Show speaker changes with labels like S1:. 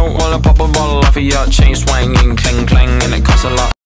S1: don't wanna pop a bottle off of your chain swinging, clang clang, and it costs a lot.